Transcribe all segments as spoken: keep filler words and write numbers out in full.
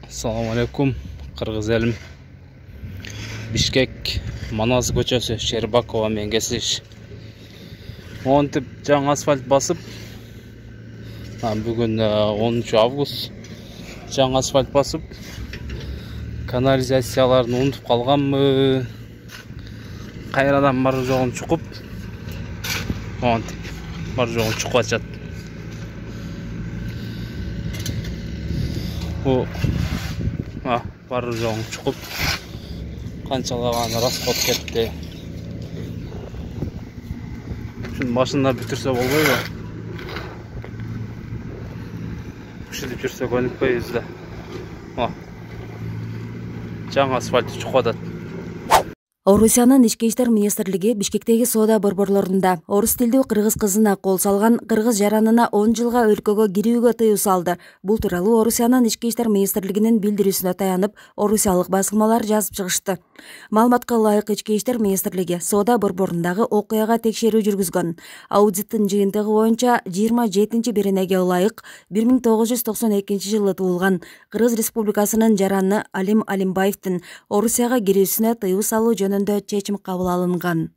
Assalamu alaikum, Qirg'iz elim. Bishkek Manaz ko'chasi Sherbakova men kesish. O'ntip жаңы asfalt basıp, bugün onuncu avgust. Жаңы asfalt basıp, kanalizasiyalarını unutup kalganmı? Kayradan бар жоғын чукуп, o'ntip бар жоғын чукуп атышат. Bu ha, бар жоғын чукуп, канчалаган расход кетти. Шунун башында бүтүрсө болбойбу? Ушинтип жүрсөк өнүкпөйбүз да. Жаңы асфальт чукуп атат. Орусиянын ички иштер министрлиги Бишкектеги соода борборлорунда орус тилдүү кыргыз кызына кол салган кыргыз жаранына он жылга өлкөгө кирүүгө тыюу салды. Бул тууралуу Орусиянын ички иштер министрлигинин билдирүүсүнө таянып, орусиялык басылмалар жазып чыгышты. Маалыматка ылайык ички иштер министрлиги соода борборундагы окуяга текшерүү жүргүзгөн. Аудиттин жыйынтыгы боюнча жыйырма жетинчи беренеге ылайык бир миң тогуз жүз токсон экинчи жылы туулган Кыргыз Республикасынын жараны Алим Алимбаевдин Орусияга кирүүсүнө тыюу салуу жөнүндө чечим кабыл алынган.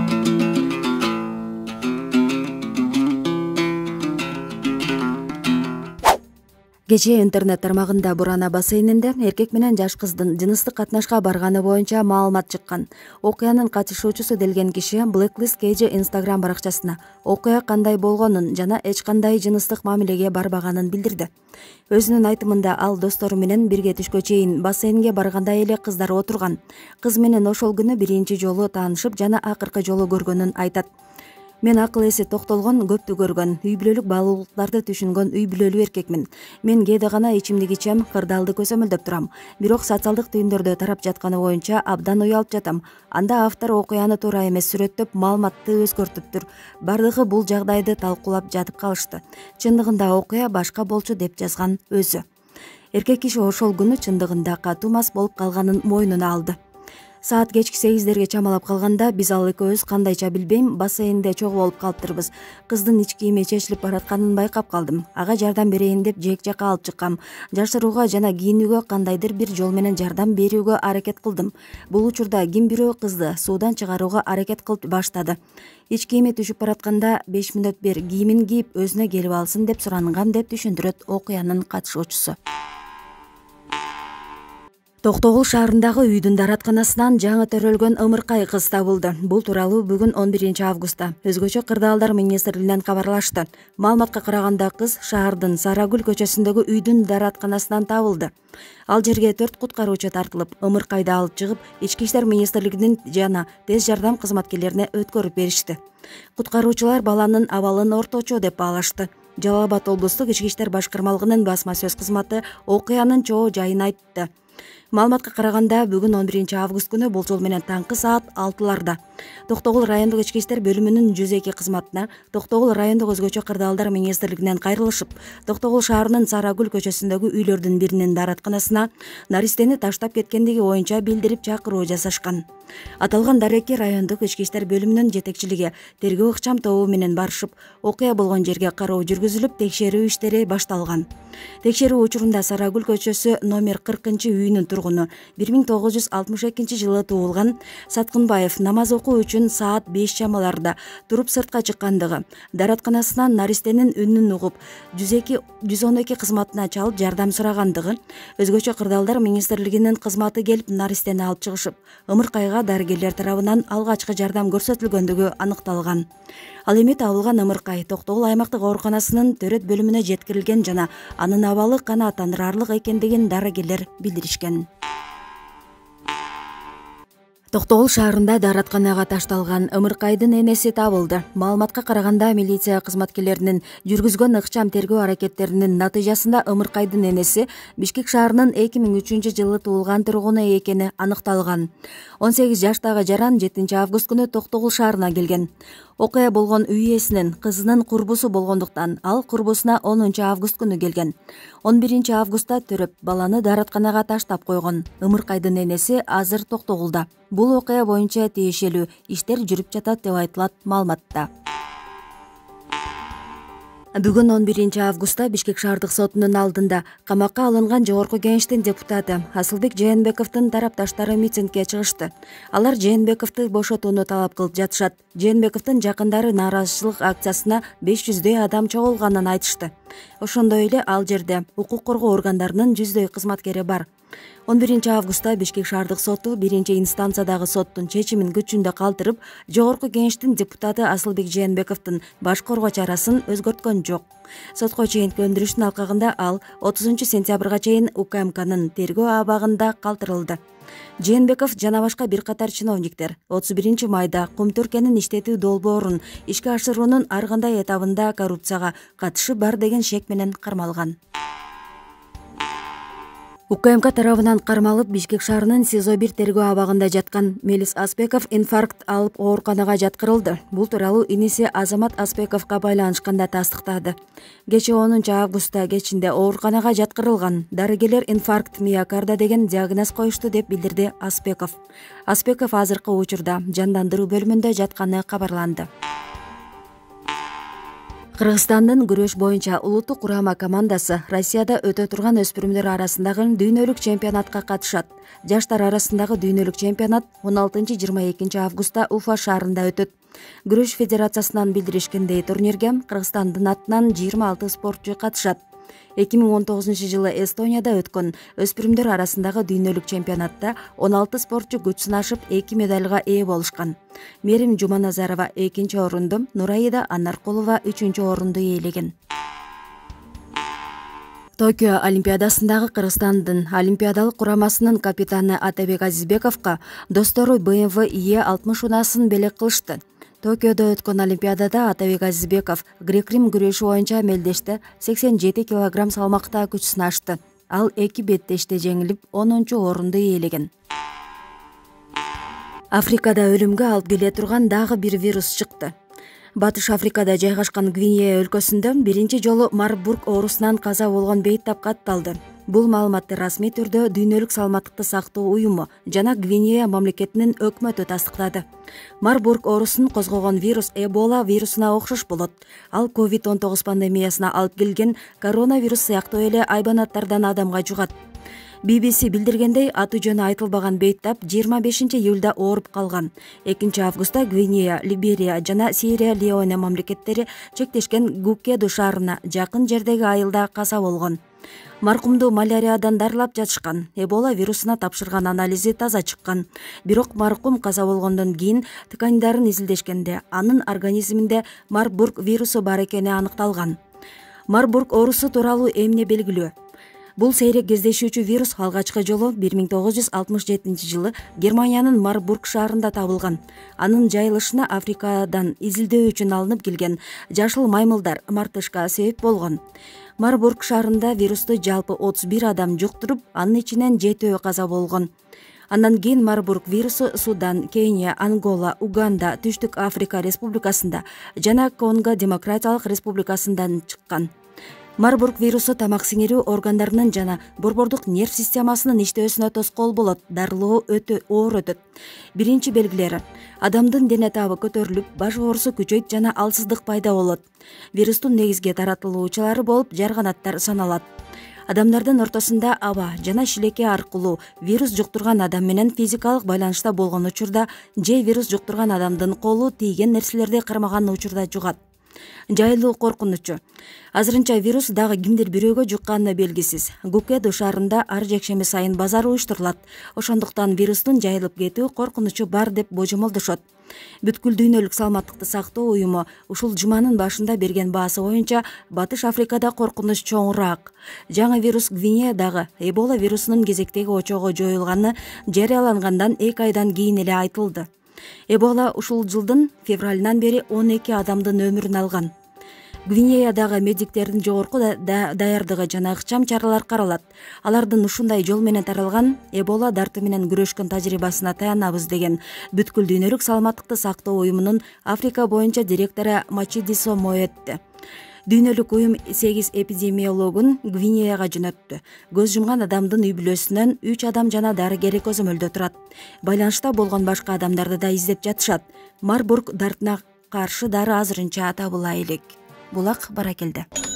Кечээ интернет тармагында Бурана бассейнинде эркек менен жаш кыздын жыныстык катнашка барганы боюнча маалымат чыккан. Окуянын катышуучусу делген киши Blacklist Kg Instagram баракчасына окуя кандай болгонун жана эч кандай жыныстык мамилеге барбаганын билдирди. Өзүнүн айтымында ал достору менен бирге түшкө чейин бассейнге барганда эле кыздар отурган. Кыз менен ошол күнү биринчи жолу таанышып жана акыркы жолу көргөнүн айтат. Мен акыл эси токтолгон, көптү көргөн, үй бүлөлүк баалуулуктарды түшүнгөн үй бүлөлүү эркекмин. Мен кээде гана ичимдик ичем, кырдаалды көзөмөлдөп турам. Бирок социалдык түйүндөрдө тарап жатканы боюнча абдан уялып жатам. Анда автор окуяны туура эмес сүрөттөп, маалыматты өзгөртүптүр. Бардыгы бул жагдайды талкуулап жатып калышты. Чындыгында окуя башка болчу деп жазган өзү. Эркек киши ошол күнү чындыгында катуу мас болуп калганын мойнуна алды. Саат кечки сегиздерге чамалап калганда биз ал экөөбүз кандайча билбейм бассейнде чогуу болуп калыптырбыз. Кыздын ич кийими чечилип баратканын байкап калдым. Ага жардам берейин деп жээк жакка алып чыккам. Жашырууга жана кийинүүгө кандайдыр бир жол менен жардам берүүгө аракет кылдым. Бул учурда ким бирөө кызды суудан чыгарууга аракет кылып баштады. Ич кийими түшүп баратканда беш мүнөт бер кийимин кийип өзүнө келип алсын деп суранган деп түшүндүрөт окуянын катышуучусу. Токтогул шаарындагы үйдүн даратканасынан жаңы төрөлгөн ымыркай кыз табылды. Бул тууралуу бүгүн он биринчи августта өзгөчө кырдаалдар министрлигинен кабарлашты. Маалыматка караганда кыз шаардын Сарагүл көчөсүндөгү үйдүн даратканасынан табылды. Ал жерге төрт куткаруучу тартылып, ымыркайды алып чыгып, ички иштер министрлигинин жана тез жардам кызматкерлерине өткөрүп беришти. Куткаруучулар баланын абалын орточо деп баалашты. Жалал Абад облустук ички иштер башкармалыгынын басма сөз кызматы окуянын чоо жайын айтты. Маалыматка караганда бүгүн он биринчи август күнү болжол менен таңкы саат алтыларда Токтогул райондук ички иштер бөлүмүнүн жүз эки кызматына Токтогул райондук өзгөчө кырдаалдар министрлигинен кайрылышып, Токтогул шаарынын Сарагүл көчөсүндөгү үйлөрдүн биринин даратканасына наристени таштап кеткендиги боюнча билдирип чакыруу жасашкан. Аталган дарекке райондук ички иштер бөлүмүнүн жетекчилиги тергөө ыкчам тобу менен барышып, окуя болгон жерге кароо жүргүзүлүп, текшерүү иштери башталган. Текшерүү учурунда Сарагүл көчөсү номер кыркынчы үйүнүн тургуну бир миң тогуз жүз алтымыш экинчи жылы туулган Саткынбаев намаз окуу үчүн саат беш чамаларда туруп сыртка чыккандыгы, даратканасынан наристенин үнүн угуп, жүз он эки кызматына чалып жардам сурагандыгы, өзгөчө кырдаалдар министрлигинин кызматы келип наристени алып чыгышып, ымыркайга дарыгерлер тарабынан алгачкы жардам көрсөтүлгөндүгү аныкталган. Ал эми табылган ымыркай Токтогул аймактык ооруканасынын төрөт бөлүмүнө жеткирилген жана анын абалы канааттандырарлык экендигин дарыгерлер билдиришкен. Токтогул шаарында даратканага ташталган ымыркайдын энеси табылды. Маалыматка караганда милиция кызматкерлеринин жүргүзгөн ыкчам тергөө аракеттеринин натыйжасында ымыркайдын энеси Бишкек шаарынын эки миң үчүнчү жылы туулган тургуну экени аныкталган. он сегиз жаштагы жаран жетинчи август күнү Токтогул шаарына келген. Окуя болгон үй ээсинин кызынын курбусу болгондуктан ал курбусуна онунчу август күнү келген. он биринчи августта төрөп баланы даратканага таштап койгон. Ымыркайдын энеси азыр Токтогулда. Бул окуя боюнча тиешелүү иштер жүрүп жатат деп айтылат маалыматта. Бүгүн он биринчи августта Бишкек шаардык сотунун алдында камакка алынган Жогорку Кеңештин депутаты Асылбек Жээнбековдун тарапташтары митингге чыгышты. Алар Жээнбековду бошотууну талап кылып жатышат. Жээнбековдун жакындары нааразычылык акциясына беш жүздөй адам чогулганын айтышты. Ошондой эле ал жерде укук коргоо органдарынын жүздөй кызматкери бар. он биринчи августта Бишкек шаардык соту биринчи инстанциядагы соттун чечимин күчүндө калтырып, Жогорку Кеңештин депутаты Асылбек Жээнбековдун баш коргоо чарасын өзгөрткөн жок. Сотко чейинки өндүрүштүн алкагында ал отузунчу сентябрга чейин УКМКнын тергөө абагында калтырылды. Жээнбеков жана башка бир катар чиновниктер отуз биринчи майда кум түркенин иштетүү долбоорун ишке ашыруунун ар кандай этабында коррупцияга катышы бар деген шек менен кармалган. УКМК тарабынан кармалып Бишкек шаарынын СИЗО бир тергөө абагында жаткан Мелис Аспеков инфаркт алып ооруканага жаткырылды. Бул тууралуу иниси Азамат Аспековго байланышканда тастыктады. Кечээ онунчу августта кечинде ооруканага жаткырылган. Дарыгерлер инфаркт миокарда деген диагноз коюшту деп билдирди Аспеков. Аспеков азыркы учурда жандандыруу бөлүмүндө жатканы кабарланды. Кыргызстандын күрөш боюнча улуттук курама командасы Россияда өтө турган өспүрүмдөр арасындагы дүйнөлүк чемпионатка катышат. Жаштар арасындагы дүйнөлүк чемпионат он алтынчы жыйырма экинчи августта Уфа шаарында өтөт. Күрөш федерациясынан билдиришкендей, турнирге Кыргызстандын атынан жыйырма алты спортчу катышат. эки миң он тогузунчу жылы Эстонияда өткөн өспүрүмдөр арасындагы дүйнөлүк чемпионатта он алты спортчу күч сынашып эки медалга ээ болушкан. Мерим Жуманазарова экинчи орунду, Нурайда Анаркулова үчүнчү орунду ээлеген. Токио Олимпиадасындагы Кыргызстандын олимпиадалык курамасынын капитаны Атабек Азизбековго достору бэ эм вэ е алтымыш унасын белек кылышты. Токиодо өткөн Олимпиадада Атабек Азизбеков грек-рим күрөшү боюнча мелдеште сексен жети килограмм салмакта күч сынашты. Ал эки беттеште жеңилип, онунчу орунду ээлеген. Африкада өлүмгө алып келе турган дагы бир вирус чыкты. Батыш Африкада жайгашкан Гвинея өлкөсүндө биринчи жолу Марбург оорусунан каза болгон бейт катталды. Бул маалыматты расмий түрдө Дүйнөлүк саламаттыкты сактоо уюму жана Гвинея мамлекетинин өкмөтү тастыктады. Марбург оорусун козгогон вирус Эбола вирусуна окшош болот. Ал ковид он тогуз пандемиясына алып келген коронавирус сыяктуу эле айбанаттардан адамга жугат. би би си билдиргендей, аты жөнү айтылбаган бейттап жыйырма бешинчи июлда ооруп калган. экинчи августта Гвинея, Либерия жана Сиерра Леоне мамлекеттери чектешкен Гукеду шаарына жакын жердеги айылда каза болгон. Маркумду маляриядан дарылап жатышкан. Эбола вирусуна тапшырган анализи таза чыккан. Бирок маркум каза болгондон кийин тканьдарын изилдешкенде анын организминде Марбург вирусу бар экени аныкталган. Марбург оорусу тууралуу эмне белгилүү? Бул сейрек кездешүүчү вирус алгачкы жолу бир миң тогуз жүз алтымыш жетинчи жылы Германиянын Марбург шаарында табылган. Анын жайылышына Африкадан изилдөө үчүн алынып келген жашыл маймылдар мартышка себеп болгон. Марбург шаарында вирусту жалпы отуз бир адам жуктуруп, анын ичинен жетөө каза болгон. Андан кийин Марбург вирусу Судан, Кения, Ангола, Уганда, Түштүк Африка Республикасында жана Конго Демократиялык Республикасынан чыккан. Марбург вирусу тамак сиңирүү органдарынын жана борбордук нерв системасынын иштөөсүнө тоскоол болот, дарылоо өтө оор өтөт. Биринчи белгилери: адамдын дене табы көтөрүлүп, баш оорусу күчөйт жана алсыздык пайда болот. Вирустун негизги таратылуучулары болуп жарганаттар саналат. Адамдардын ортосунда аба жана шилеке аркылуу вирус жуктурган адам менен физикалык байланышта болгон учурда же вирус жуктурган адамдын колу тийген нерселерди кармаган учурда жугат. Жайылуу коркунучу. Азырынча вирус дагы кимдир бирөөгө жукканы белгисиз. Гукеду шаарында ар жекшемби сайын базар уюштурулат. Ошондуктан вирустун жайылып кетүү коркунучу бар деп божомолдошот. Бүткүл дүйнөлүк саламаттыкты сактоо уюму ушул жуманын башында берген баасы боюнча Батыш Африкада коркунуч чоңураак. Жаңы вирус Гвинеядагы Эбола вирусунун кезектеги очогу жоюлганы жарыялангандан эки айдан кийин эле айтылды. Эбола ушул жылдын февралынан бери он эки адамдын өмүрүн алган. Гвинеядагы медиктердин жогорку даярдыгы жана ыкчам чаралар каралат. Алардын ушундай жол менен таралган Эбола дарты менен күрөшкөн тажрыйбасына таянабыз деген бүткүл дүйнөлүк саламаттыкты сактоо уюмунун Африка боюнча директору Мачидисо Моетти. Дүйнөлүк уюм сегиз эпидемиологун Гвинеяга жөнөттү. Көз жумган адамдын үй бүлөсүнөн үч адам жана дарыгери көзөмөлдө турат. Байланышта болгон башка адамдарды да издеп жатышат. Марбург дартына каршы дары азырынча табыла элек. булак баракелде.